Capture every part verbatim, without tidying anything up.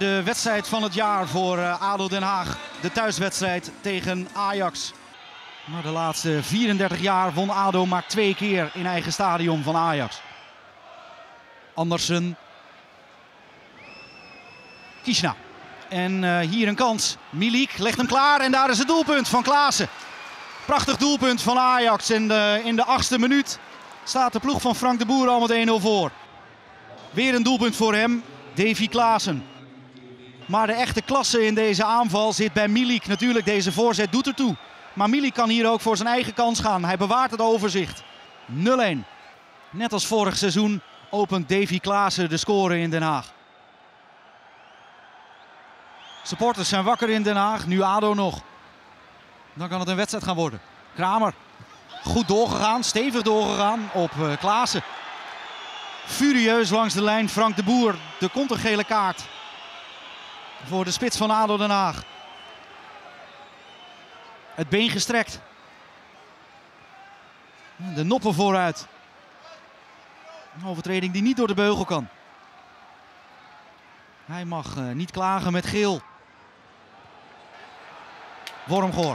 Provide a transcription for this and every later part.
De wedstrijd van het jaar voor uh, ADO Den Haag. De thuiswedstrijd tegen Ajax. Maar de laatste vierendertig jaar won ADO maar twee keer in eigen stadion van Ajax. Andersen. Kishna. En uh, hier een kans. Milik legt hem klaar en daar is het doelpunt van Klaassen. Prachtig doelpunt van Ajax. En uh, in de achtste minuut staat de ploeg van Frank de Boer al met één nul voor. Weer een doelpunt voor hem, Davy Klaassen. Maar de echte klasse in deze aanval zit bij Milik. Natuurlijk, deze voorzet doet ertoe. Maar Milik kan hier ook voor zijn eigen kans gaan. Hij bewaart het overzicht. nul-een. Net als vorig seizoen opent Davy Klaassen de score in Den Haag. Supporters zijn wakker in Den Haag, nu ADO nog. Dan kan het een wedstrijd gaan worden. Kramer, goed doorgegaan, stevig doorgegaan op uh, Klaassen. Furieus langs de lijn, Frank de Boer. Er komt een gele kaart voor de spits van ADO Den Haag. Het been gestrekt. De noppen vooruit. Een overtreding die niet door de beugel kan. Hij mag uh, niet klagen met geel. Wormgoor.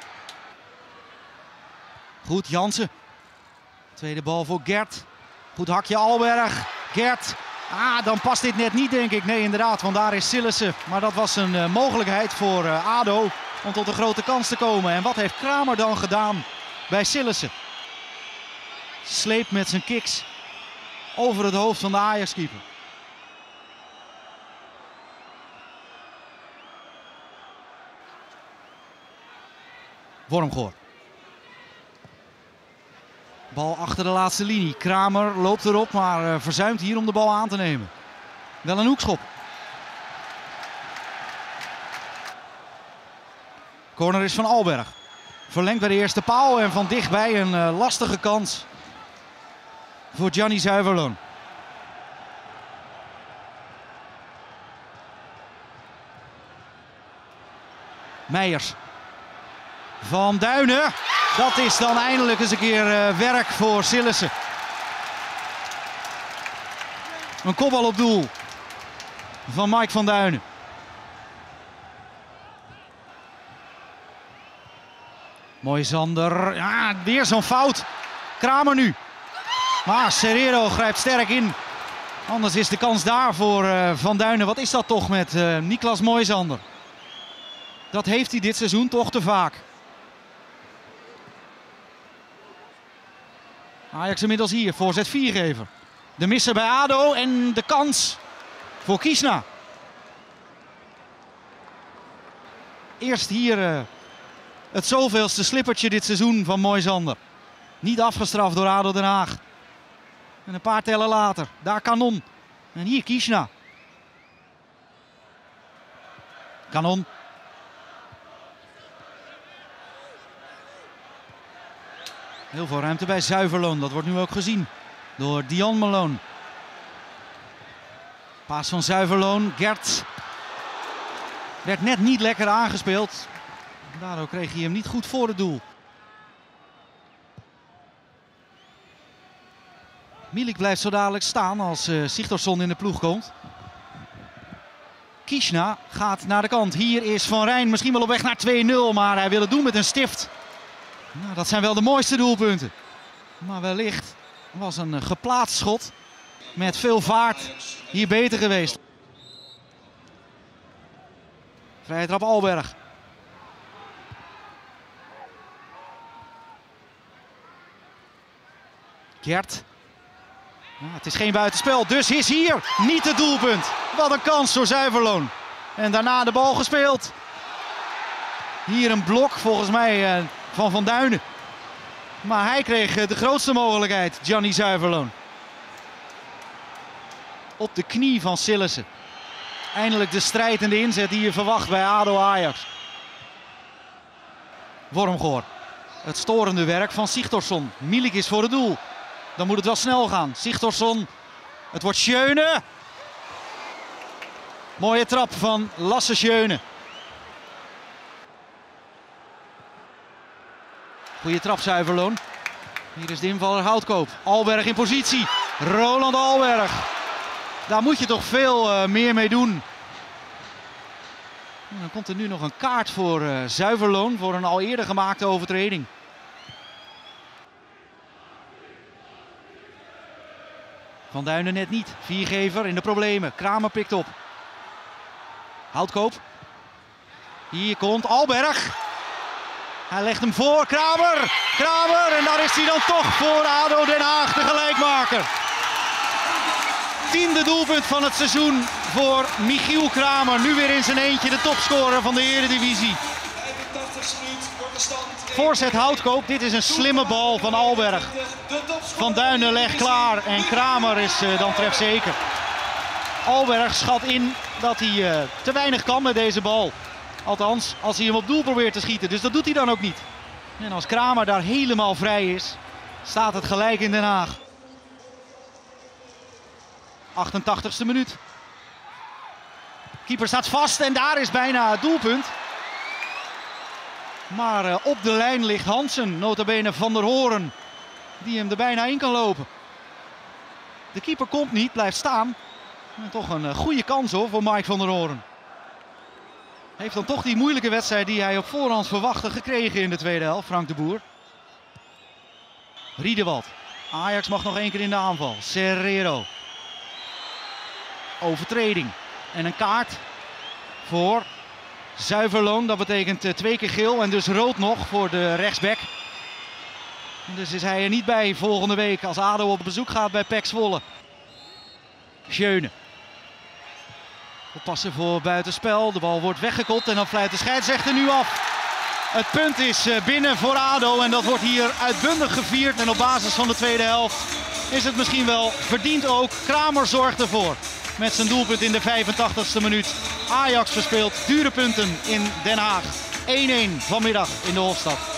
Goed, Jansen. Tweede bal voor Gert. Goed hakje Alberg. Gert. Ah, dan past dit net niet, denk ik. Nee, inderdaad, want daar is Sillissen. Maar dat was een uh, mogelijkheid voor uh, ADO om tot een grote kans te komen. En wat heeft Kramer dan gedaan bij Sillissen? Sleept met zijn kicks over het hoofd van de Ajax-keeper. Wormgoor. Bal achter de laatste linie. Kramer loopt erop, maar uh, verzuimt hier om de bal aan te nemen. Wel een hoekschop. Corner is van Alberg. Verlengd bij de eerste paal en van dichtbij een uh, lastige kans voor Gianni Zuiverloon. Meijers. Van Duinen. Dat is dan eindelijk eens een keer uh, werk voor Sillissen. Een kopbal op doel van Mike van Duinen. Moisander. Ja, weer zo'n fout. Kramer nu. Maar Serrero grijpt sterk in. Anders is de kans daar voor uh, Van Duinen. Wat is dat toch met uh, Niklas Moisander? Dat heeft hij dit seizoen toch te vaak. Ajax inmiddels hier, voorzet viergever. De misser bij ADO en de kans voor Kishna. Eerst hier uh, het zoveelste slippertje dit seizoen van Moisander. Niet afgestraft door ADO Den Haag. En een paar tellen later, daar Kanon. En hier Kishna. Kanon. Heel veel ruimte bij Zuiverloon. Dat wordt nu ook gezien door Dion Malone. Paas van Zuiverloon. Gert werd net niet lekker aangespeeld. Daardoor kreeg hij hem niet goed voor het doel. Milik blijft zo dadelijk staan als uh, Sigthorsson in de ploeg komt. Kishna gaat naar de kant. Hier is Van Rijn misschien wel op weg naar twee nul, maar hij wil het doen met een stift. Nou, dat zijn wel de mooiste doelpunten. Maar wellicht was een geplaatst schot met veel vaart hier beter geweest. Vrije trap Alberg. Gert. Ja, het is geen buitenspel, dus is hier niet het doelpunt. Wat een kans door Zuiverloon. En daarna de bal gespeeld. Hier een blok volgens mij uh, van Van Duinen. Maar hij kreeg uh, de grootste mogelijkheid, Gianni Zuiverloon. Op de knie van Sillissen. Eindelijk de strijd en de inzet die je verwacht bij ADO Ajax. Wormgoor. Het storende werk van Sigthorsson. Milik is voor het doel. Dan moet het wel snel gaan. Sigthorsson. Het wordt Schöne. Mooie trap van Lasse Schöne. Goeie trap Zuiverloon. Hier is de invaller Houtkoop. Alberg in positie. Roland Alberg. Daar moet je toch veel uh, meer mee doen En dan komt er nu nog een kaart voor uh, Zuiverloon voor een al eerder gemaakte overtreding. Van Duinen net niet. Viergever in de problemen. Kramer pikt op. Houtkoop. Hier komt Alberg. Hij legt hem voor. Kramer. Kramer. En daar is hij dan toch voor ADO Den Haag, de gelijkmaker. Tiende doelpunt van het seizoen voor Michiel Kramer. Nu weer in zijn eentje de topscorer van de Eredivisie. Voorzet Houtkoop. Dit is een slimme bal van Alberg. Van Duinen legt klaar en Kramer is uh, dan trefzeker. Alberg schat in dat hij uh, te weinig kan met deze bal. Althans, als hij hem op doel probeert te schieten. Dus dat doet hij dan ook niet. En als Kramer daar helemaal vrij is, staat het gelijk in Den Haag. achtentachtigste minuut. Keeper staat vast en daar is bijna het doelpunt. Maar uh, op de lijn ligt Hansen, nota bene Van der Hoorn, die hem er bijna in kan lopen. De keeper komt niet, blijft staan. En toch een uh, goede kans hoor voor Mike Van der Hoorn. Heeft dan toch die moeilijke wedstrijd die hij op voorhand verwachtte gekregen in de tweede helft, Frank de Boer. Riedewald. Ajax mag nog één keer in de aanval. Serrero. Overtreding. En een kaart voor Zuiverloon. Dat betekent uh, twee keer geel en dus rood nog voor de rechtsback. En dus is hij er niet bij volgende week als ADO op bezoek gaat bij P E C Zwolle. Schöne. Oppassen voor buitenspel. De bal wordt weggekopt en dan fluit de scheidsrechter nu af. Het punt is uh, binnen voor ADO en dat wordt hier uitbundig gevierd. En op basis van de tweede helft is het misschien wel verdiend ook. Kramer zorgt ervoor. Met zijn doelpunt in de vijfentachtigste minuut. Ajax verspeelt dure punten in Den Haag. één-één vanmiddag in de Hofstad.